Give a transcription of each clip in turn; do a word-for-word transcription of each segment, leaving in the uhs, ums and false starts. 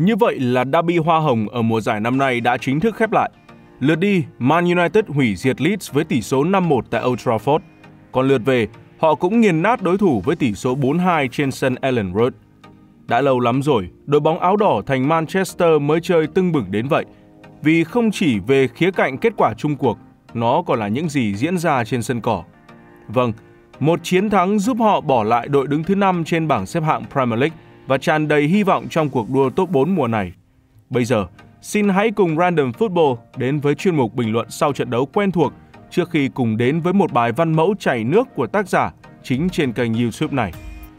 Như vậy là derby hoa hồng ở mùa giải năm nay đã chính thức khép lại. Lượt đi, Man United hủy diệt Leeds với tỷ số năm một tại Old Trafford. Còn lượt về, họ cũng nghiền nát đối thủ với tỷ số bốn hai trên sân Elland Road. Đã lâu lắm rồi, đội bóng áo đỏ thành Manchester mới chơi tưng bừng đến vậy. Vì không chỉ về khía cạnh kết quả chung cuộc, nó còn là những gì diễn ra trên sân cỏ. Vâng, một chiến thắng giúp họ bỏ lại đội đứng thứ năm trên bảng xếp hạng Premier League và tràn đầy hy vọng trong cuộc đua top bốn mùa này. Bây giờ, xin hãy cùng Random Football đến với chuyên mục bình luận sau trận đấu quen thuộc trước khi cùng đến với một bài văn mẫu chảy nước của tác giả chính trên kênh YouTube này.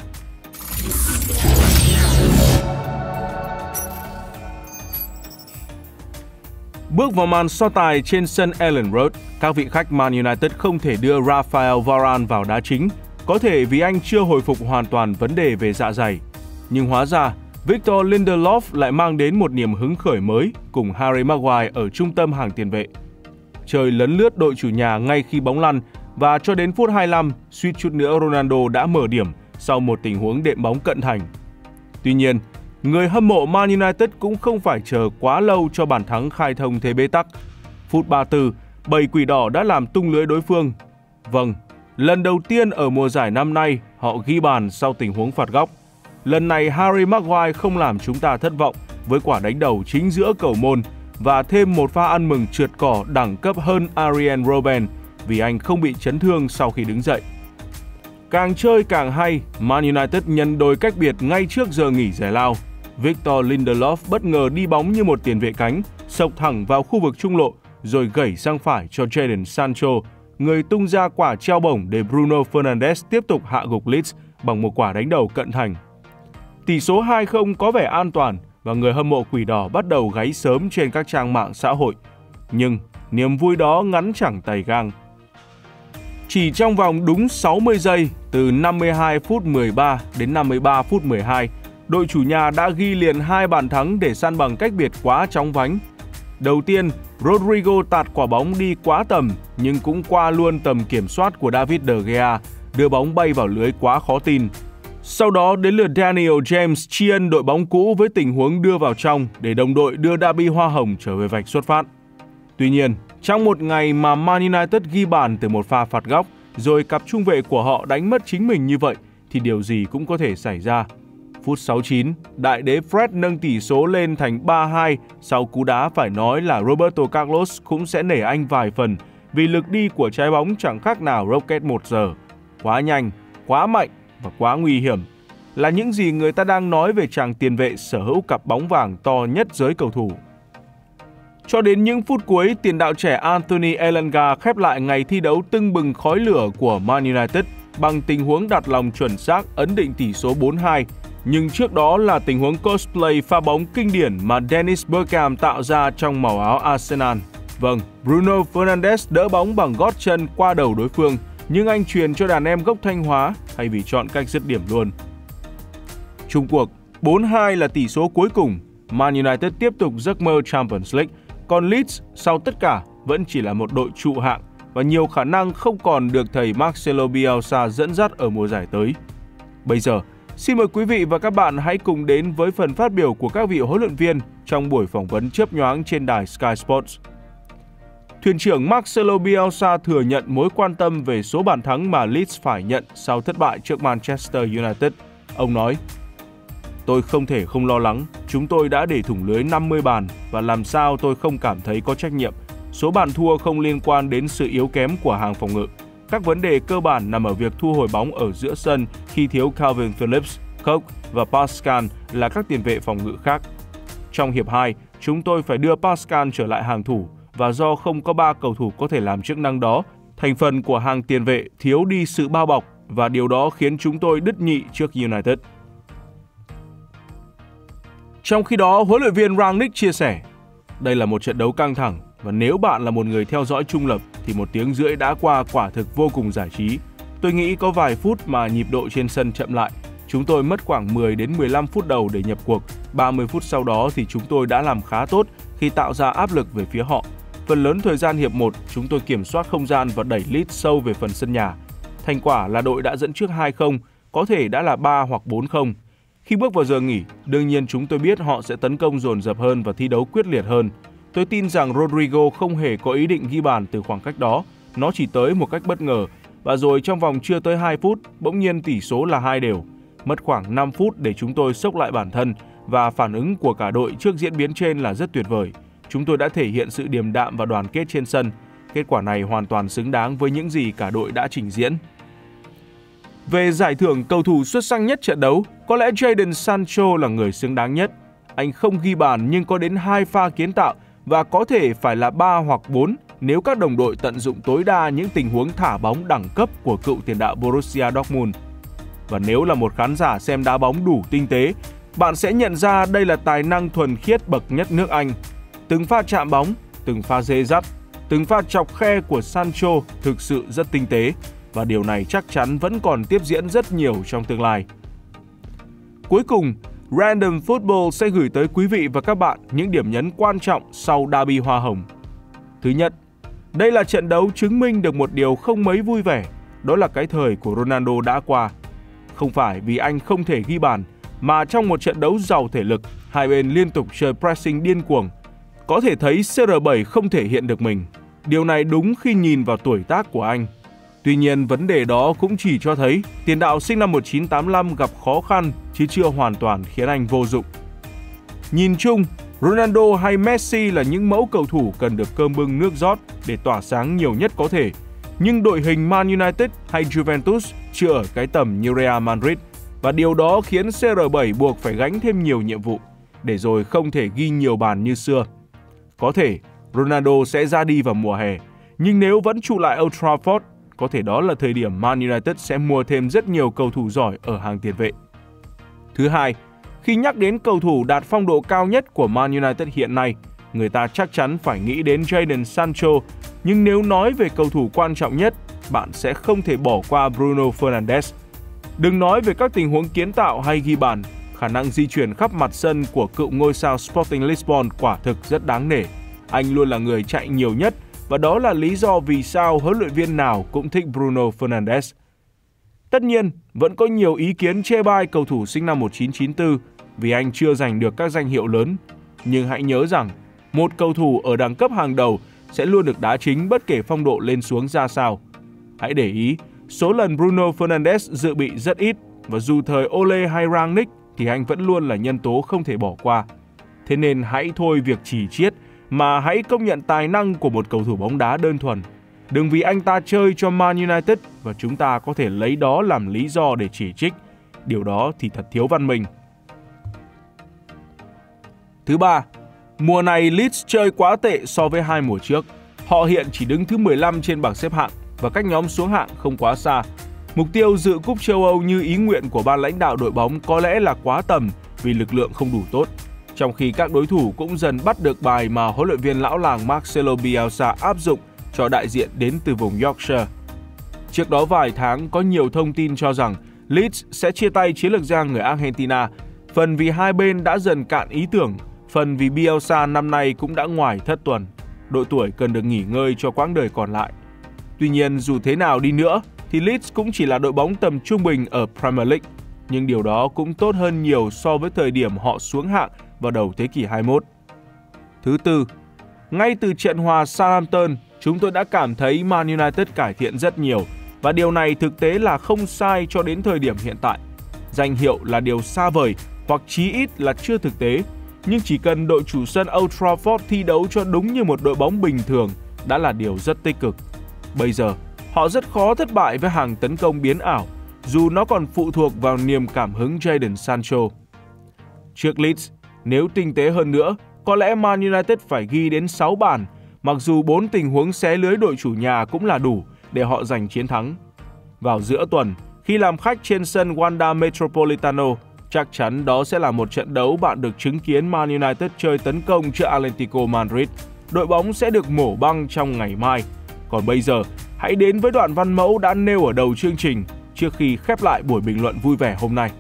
Bước vào màn so tài trên sân Elland Road, các vị khách Man United không thể đưa Rafael Varane vào đá chính, có thể vì anh chưa hồi phục hoàn toàn vấn đề về dạ dày. Nhưng hóa ra, Victor Lindelof lại mang đến một niềm hứng khởi mới cùng Harry Maguire ở trung tâm hàng tiền vệ. Chơi lấn lướt đội chủ nhà ngay khi bóng lăn và cho đến phút hai mươi lăm, suýt chút nữa Ronaldo đã mở điểm sau một tình huống đệm bóng cận thành. Tuy nhiên, người hâm mộ Man United cũng không phải chờ quá lâu cho bàn thắng khai thông thế bế tắc. Phút ba mươi tư, bầy quỷ đỏ đã làm tung lưới đối phương. Vâng, lần đầu tiên ở mùa giải năm nay họ ghi bàn sau tình huống phạt góc. Lần này Harry Maguire không làm chúng ta thất vọng với quả đánh đầu chính giữa cầu môn và thêm một pha ăn mừng trượt cỏ đẳng cấp hơn Arjen Robben vì anh không bị chấn thương sau khi đứng dậy. Càng chơi càng hay, Man United nhân đôi cách biệt ngay trước giờ nghỉ giải lao. Victor Lindelof bất ngờ đi bóng như một tiền vệ cánh, xộc thẳng vào khu vực trung lộ rồi gẩy sang phải cho Jadon Sancho, người tung ra quả treo bổng để Bruno Fernandes tiếp tục hạ gục Leeds bằng một quả đánh đầu cận thành. Tỷ số hai không có vẻ an toàn và người hâm mộ quỷ đỏ bắt đầu gáy sớm trên các trang mạng xã hội. Nhưng niềm vui đó ngắn chẳng tày gang. Chỉ trong vòng đúng sáu mươi giây, từ năm mươi hai phút mười ba đến năm mươi ba phút mười hai, đội chủ nhà đã ghi liền hai bàn thắng để san bằng cách biệt quá chóng vánh. Đầu tiên, Rodrigo tạt quả bóng đi quá tầm nhưng cũng qua luôn tầm kiểm soát của David De Gea, đưa bóng bay vào lưới quá khó tin. Sau đó đến lượt Daniel James tri ân đội bóng cũ với tình huống đưa vào trong để đồng đội đưa derby hoa hồng trở về vạch xuất phát. Tuy nhiên, trong một ngày mà Man United ghi bàn từ một pha phạt góc, rồi cặp trung vệ của họ đánh mất chính mình như vậy, thì điều gì cũng có thể xảy ra. Phút sáu mươi chín, đại đế Fred nâng tỷ số lên thành ba hai sau cú đá phải nói là Roberto Carlos cũng sẽ nể anh vài phần vì lực đi của trái bóng chẳng khác nào rocket một giờ. Quá nhanh, quá mạnh và quá nguy hiểm là những gì người ta đang nói về chàng tiền vệ sở hữu cặp bóng vàng to nhất giới cầu thủ. Cho đến những phút cuối, tiền đạo trẻ Anthony Elanga khép lại ngày thi đấu tưng bừng khói lửa của Man United bằng tình huống đặt lòng chuẩn xác ấn định tỷ số bốn hai. Nhưng trước đó là tình huống cosplay pha bóng kinh điển mà Dennis Bergkamp tạo ra trong màu áo Arsenal. Vâng, Bruno Fernandes đỡ bóng bằng gót chân qua đầu đối phương, nhưng anh truyền cho đàn em gốc Thanh Hóa thay vì chọn cách dứt điểm luôn. Chung cuộc, bốn hai là tỷ số cuối cùng. Man United tiếp tục giấc mơ Champions League, còn Leeds sau tất cả vẫn chỉ là một đội trụ hạng và nhiều khả năng không còn được thầy Marcelo Bielsa dẫn dắt ở mùa giải tới. Bây giờ, xin mời quý vị và các bạn hãy cùng đến với phần phát biểu của các vị huấn luyện viên trong buổi phỏng vấn chớp nhoáng trên đài Sky Sports. Thuyền trưởng Marcelo Bielsa thừa nhận mối quan tâm về số bàn thắng mà Leeds phải nhận sau thất bại trước Manchester United. Ông nói: "Tôi không thể không lo lắng, chúng tôi đã để thủng lưới năm mươi bàn và làm sao tôi không cảm thấy có trách nhiệm. Số bàn thua không liên quan đến sự yếu kém của hàng phòng ngự. Các vấn đề cơ bản nằm ở việc thu hồi bóng ở giữa sân khi thiếu Calvin Phillips, Koch và Pascal là các tiền vệ phòng ngự khác. Trong hiệp hai, chúng tôi phải đưa Pascal trở lại hàng thủ và do không có ba cầu thủ có thể làm chức năng đó, thành phần của hàng tiền vệ thiếu đi sự bao bọc và điều đó khiến chúng tôi đứt nhị trước United." Trong khi đó, huấn luyện viên Rangnick chia sẻ: "Đây là một trận đấu căng thẳng và nếu bạn là một người theo dõi trung lập thì một tiếng rưỡi đã qua quả thực vô cùng giải trí. Tôi nghĩ có vài phút mà nhịp độ trên sân chậm lại. Chúng tôi mất khoảng mười đến mười lăm phút đầu để nhập cuộc. ba mươi phút sau đó thì chúng tôi đã làm khá tốt khi tạo ra áp lực về phía họ. Phần lớn thời gian hiệp một, chúng tôi kiểm soát không gian và đẩy Leeds sâu về phần sân nhà. Thành quả là đội đã dẫn trước hai không, có thể đã là ba hoặc bốn không. Khi bước vào giờ nghỉ, đương nhiên chúng tôi biết họ sẽ tấn công dồn dập hơn và thi đấu quyết liệt hơn. Tôi tin rằng Rodrigo không hề có ý định ghi bàn từ khoảng cách đó, nó chỉ tới một cách bất ngờ. Và rồi trong vòng chưa tới hai phút, bỗng nhiên tỷ số là hai đều. Mất khoảng năm phút để chúng tôi xốc lại bản thân và phản ứng của cả đội trước diễn biến trên là rất tuyệt vời. Chúng tôi đã thể hiện sự điềm đạm và đoàn kết trên sân. Kết quả này hoàn toàn xứng đáng với những gì cả đội đã trình diễn. Về giải thưởng cầu thủ xuất sắc nhất trận đấu, có lẽ Jadon Sancho là người xứng đáng nhất. Anh không ghi bàn nhưng có đến hai pha kiến tạo và có thể phải là ba hoặc bốn nếu các đồng đội tận dụng tối đa những tình huống thả bóng đẳng cấp của cựu tiền đạo Borussia Dortmund. Và nếu là một khán giả xem đá bóng đủ tinh tế, bạn sẽ nhận ra đây là tài năng thuần khiết bậc nhất nước Anh. Từng pha chạm bóng, từng pha dê dắt, từng pha chọc khe của Sancho thực sự rất tinh tế và điều này chắc chắn vẫn còn tiếp diễn rất nhiều trong tương lai. Cuối cùng, Random Football sẽ gửi tới quý vị và các bạn những điểm nhấn quan trọng sau derby Hoa Hồng. Thứ nhất, đây là trận đấu chứng minh được một điều không mấy vui vẻ, đó là cái thời của Ronaldo đã qua. Không phải vì anh không thể ghi bàn, mà trong một trận đấu giàu thể lực, hai bên liên tục chơi pressing điên cuồng. Có thể thấy xê rờ bảy không thể hiện được mình. Điều này đúng khi nhìn vào tuổi tác của anh. Tuy nhiên, vấn đề đó cũng chỉ cho thấy tiền đạo sinh năm một nghìn chín trăm tám mươi lăm gặp khó khăn chứ chưa hoàn toàn khiến anh vô dụng. Nhìn chung, Ronaldo hay Messi là những mẫu cầu thủ cần được cơm bưng nước rót để tỏa sáng nhiều nhất có thể. Nhưng đội hình Man United hay Juventus chưa ở cái tầm như Real Madrid và điều đó khiến xê rờ bảy buộc phải gánh thêm nhiều nhiệm vụ để rồi không thể ghi nhiều bàn như xưa. Có thể Ronaldo sẽ ra đi vào mùa hè, nhưng nếu vẫn trụ lại Old Trafford, có thể đó là thời điểm Man United sẽ mua thêm rất nhiều cầu thủ giỏi ở hàng tiền vệ. Thứ hai, khi nhắc đến cầu thủ đạt phong độ cao nhất của Man United hiện nay, người ta chắc chắn phải nghĩ đến Jadon Sancho, nhưng nếu nói về cầu thủ quan trọng nhất, bạn sẽ không thể bỏ qua Bruno Fernandes. Đừng nói về các tình huống kiến tạo hay ghi bàn, khả năng di chuyển khắp mặt sân của cựu ngôi sao Sporting Lisbon quả thực rất đáng nể. Anh luôn là người chạy nhiều nhất và đó là lý do vì sao huấn luyện viên nào cũng thích Bruno Fernandes. Tất nhiên, vẫn có nhiều ý kiến chê bai cầu thủ sinh năm một nghìn chín trăm chín mươi tư vì anh chưa giành được các danh hiệu lớn. Nhưng hãy nhớ rằng, một cầu thủ ở đẳng cấp hàng đầu sẽ luôn được đá chính bất kể phong độ lên xuống ra sao. Hãy để ý, số lần Bruno Fernandes dự bị rất ít và dù thời Ole hay Rangnick thì anh vẫn luôn là nhân tố không thể bỏ qua. Thế nên hãy thôi việc chỉ chiết mà hãy công nhận tài năng của một cầu thủ bóng đá đơn thuần. Đừng vì anh ta chơi cho Man United và chúng ta có thể lấy đó làm lý do để chỉ trích. Điều đó thì thật thiếu văn minh. Thứ ba, mùa này Leeds chơi quá tệ so với hai mùa trước. Họ hiện chỉ đứng thứ mười lăm trên bảng xếp hạng và cách nhóm xuống hạng không quá xa. Mục tiêu dự cúp châu Âu như ý nguyện của ban lãnh đạo đội bóng có lẽ là quá tầm vì lực lượng không đủ tốt. Trong khi các đối thủ cũng dần bắt được bài mà huấn luyện viên lão làng Marcelo Bielsa áp dụng cho đại diện đến từ vùng Yorkshire. Trước đó vài tháng có nhiều thông tin cho rằng Leeds sẽ chia tay chiến lược gia người Argentina, phần vì hai bên đã dần cạn ý tưởng, phần vì Bielsa năm nay cũng đã ngoài thất tuần. Đội tuổi cần được nghỉ ngơi cho quãng đời còn lại. Tuy nhiên, dù thế nào đi nữa thì Leeds cũng chỉ là đội bóng tầm trung bình ở Premier League, nhưng điều đó cũng tốt hơn nhiều so với thời điểm họ xuống hạng vào đầu thế kỷ hai mươi mốt. Thứ tư, ngay từ trận hòa Southampton, chúng tôi đã cảm thấy Man United cải thiện rất nhiều và điều này thực tế là không sai cho đến thời điểm hiện tại. Danh hiệu là điều xa vời hoặc chí ít là chưa thực tế, nhưng chỉ cần đội chủ sân Old Trafford thi đấu cho đúng như một đội bóng bình thường đã là điều rất tích cực. Bây giờ, họ rất khó thất bại với hàng tấn công biến ảo, dù nó còn phụ thuộc vào niềm cảm hứng Jadon Sancho. Trước Leeds, nếu tinh tế hơn nữa, có lẽ Man United phải ghi đến sáu bàn, mặc dù bốn tình huống xé lưới đội chủ nhà cũng là đủ để họ giành chiến thắng. Vào giữa tuần, khi làm khách trên sân Wanda Metropolitano, chắc chắn đó sẽ là một trận đấu bạn được chứng kiến Man United chơi tấn công trước Atlético Madrid. Đội bóng sẽ được mổ băng trong ngày mai. Còn bây giờ, hãy đến với đoạn văn mẫu đã nêu ở đầu chương trình trước khi khép lại buổi bình luận vui vẻ hôm nay.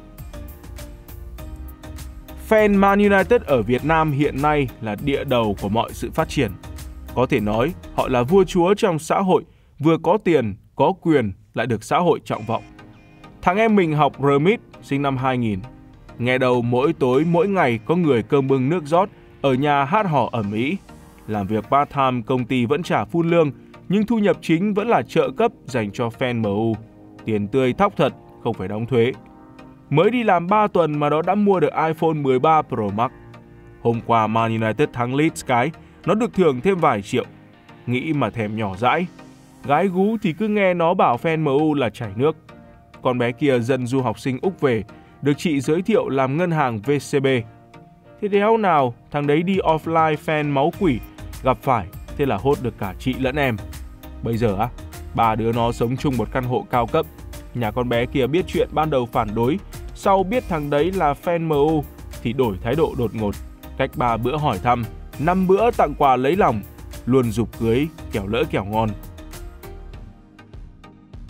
Fan Man United ở Việt Nam hiện nay là địa đầu của mọi sự phát triển. Có thể nói, họ là vua chúa trong xã hội, vừa có tiền, có quyền, lại được xã hội trọng vọng. Thằng em mình học rờ em i tê sinh năm hai nghìn. Nghe đầu mỗi tối mỗi ngày có người cơm bưng nước rót, ở nhà hát hò ầm ĩ. Làm việc part-time công ty vẫn trả full lương, nhưng thu nhập chính vẫn là trợ cấp dành cho fan em u. Tiền tươi thóc thật, không phải đóng thuế. Mới đi làm ba tuần mà nó đã mua được iPhone mười ba Pro Max. Hôm qua Man United thắng Leeds cái, nó được thưởng thêm vài triệu. Nghĩ mà thèm nhỏ dãi. Gái gú thì cứ nghe nó bảo fan em u là chảy nước. Con bé kia dân du học sinh Úc về, được chị giới thiệu làm ngân hàng vê xê bê. Thế đéo nào, thằng đấy đi offline fan máu quỷ, gặp phải, thế là hốt được cả chị lẫn em. Bây giờ á, ba đứa nó sống chung một căn hộ cao cấp. Nhà con bé kia biết chuyện ban đầu phản đối, sau biết thằng đấy là fan em u thì đổi thái độ đột ngột. Cách ba bữa hỏi thăm, năm bữa tặng quà lấy lòng, luôn giục cưới, kẻo lỡ kẻo ngon.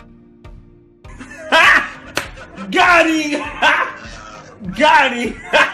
Got him! Got him!